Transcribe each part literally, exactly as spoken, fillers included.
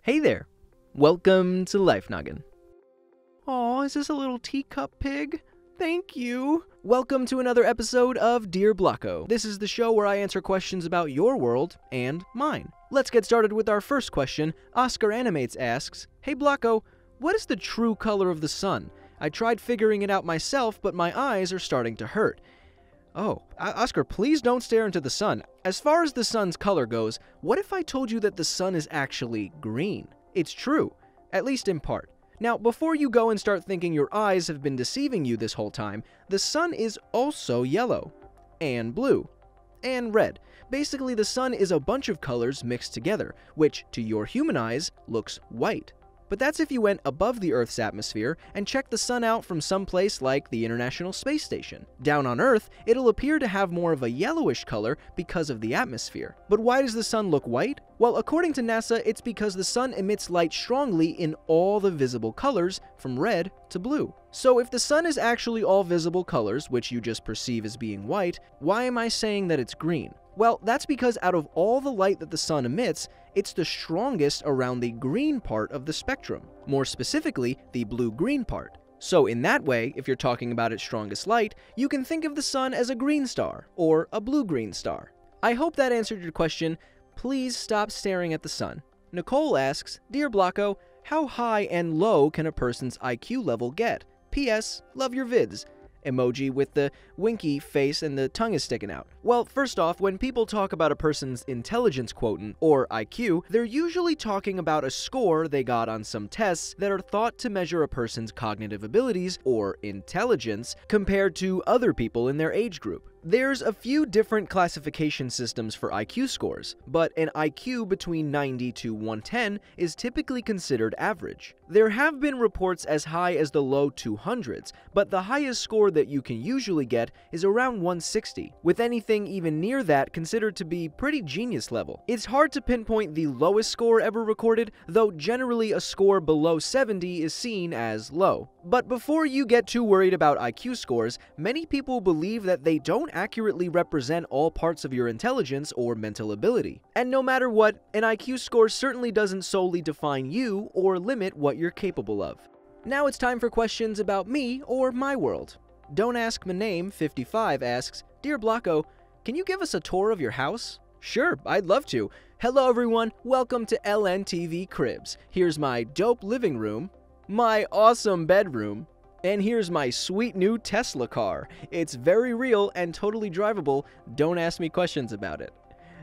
Hey there! Welcome to Life Noggin. Aw, is this a little teacup pig? Thank you! Welcome to another episode of Dear Blocko. This is the show where I answer questions about your world and mine. Let's get started with our first question. Oscar Animates asks, Hey Blocko, what is the true color of the sun? I tried figuring it out myself, but my eyes are starting to hurt. Oh, Oscar, please don't stare into the sun. As far as the sun's color goes, what if I told you that the sun is actually green? It's true, at least in part. Now, before you go and start thinking your eyes have been deceiving you this whole time, the sun is also yellow, and blue, and red. Basically, the sun is a bunch of colors mixed together, which, to your human eyes, looks white. But that's if you went above the Earth's atmosphere and checked the sun out from some place like the International Space Station. Down on Earth, it'll appear to have more of a yellowish color because of the atmosphere. But why does the sun look white? Well, according to NASA, it's because the sun emits light strongly in all the visible colors, from red to blue. So if the sun is actually all visible colors, which you just perceive as being white, why am I saying that it's green? Well, that's because out of all the light that the sun emits, it's the strongest around the green part of the spectrum, more specifically, the blue-green part. So in that way, if you're talking about its strongest light, you can think of the sun as a green star, or a blue-green star. I hope that answered your question. Please stop staring at the sun. Nicole asks, Dear Blocko, how high and low can a person's I Q level get? P S. Love your vids. Emoji with the winky face and the tongue is sticking out. Well, first off, when people talk about a person's intelligence quotient, or I Q, they're usually talking about a score they got on some tests that are thought to measure a person's cognitive abilities, or intelligence, compared to other people in their age group. There's a few different classification systems for I Q scores, but an I Q between ninety to one ten is typically considered average. There have been reports as high as the low two hundreds, but the highest score that you can usually get is around one sixty, with anything even near that considered to be pretty genius level. It's hard to pinpoint the lowest score ever recorded, though generally a score below seventy is seen as low. But before you get too worried about I Q scores, many people believe that they don't accurately represent all parts of your intelligence or mental ability. And no matter what, an I Q score certainly doesn't solely define you or limit what you're capable of. Now it's time for questions about me or my world. Don't Ask My Name fifty-five asks, Dear Blocko, can you give us a tour of your house? Sure, I'd love to. Hello everyone, welcome to L N T V Cribs. Here's my dope living room, my awesome bedroom, and here's my sweet new Tesla car. It's very real and totally drivable. Don't ask me questions about it.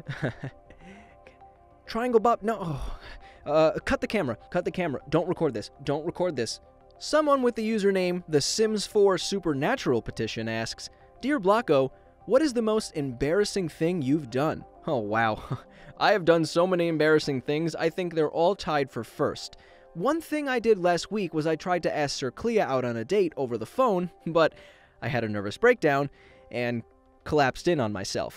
Triangle Bob, no. Oh. Uh, cut the camera, cut the camera. Don't record this, don't record this. Someone with the username The Sims four Supernatural Petition asks, Dear Blocko, what is the most embarrassing thing you've done? Oh wow, I have done so many embarrassing things, I think they're all tied for first. One thing I did last week was I tried to ask Sir Clea out on a date over the phone, but I had a nervous breakdown and collapsed in on myself.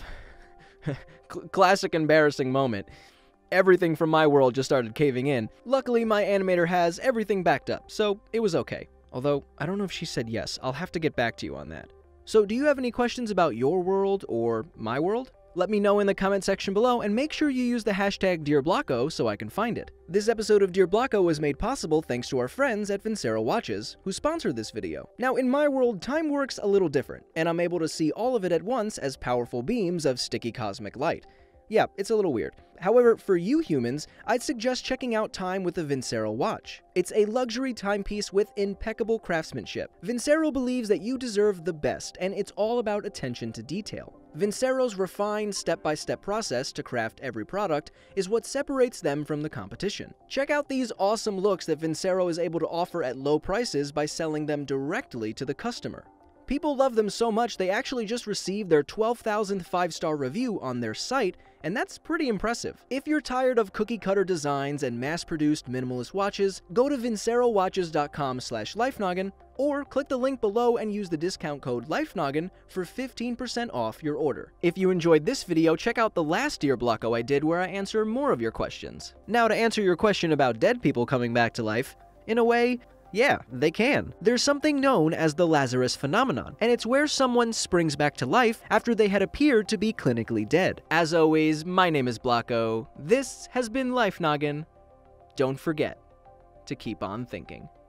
Classic embarrassing moment. Everything from my world just started caving in. Luckily, my animator has everything backed up, so it was okay. Although, I don't know if she said yes. I'll have to get back to you on that. So, do you have any questions about your world or my world? Let me know in the comment section below, and make sure you use the hashtag DearBlocko so I can find it. This episode of Dear Blocko was made possible thanks to our friends at Vincero Watches, who sponsored this video. Now, in my world, time works a little different, and I'm able to see all of it at once as powerful beams of sticky cosmic light. Yeah, it's a little weird. However, for you humans, I'd suggest checking out time with a Vincero watch. It's a luxury timepiece with impeccable craftsmanship. Vincero believes that you deserve the best, and it's all about attention to detail. Vincero's refined step-by-step process to craft every product is what separates them from the competition. Check out these awesome looks that Vincero is able to offer at low prices by selling them directly to the customer. People love them so much they actually just received their twelve thousandth five-star review on their site, and that's pretty impressive. If you're tired of cookie-cutter designs and mass-produced minimalist watches, go to vincero watches dot com slash lifenoggin, or click the link below and use the discount code LifeNoggin for fifteen percent off your order. If you enjoyed this video, check out the last Dear Blocko I did where I answer more of your questions. Now to answer your question about dead people coming back to life, in a way, yeah, they can. There's something known as the Lazarus phenomenon, and it's where someone springs back to life after they had appeared to be clinically dead. As always, my name is Blocko. This has been Life Noggin. don't forget to keep on thinking.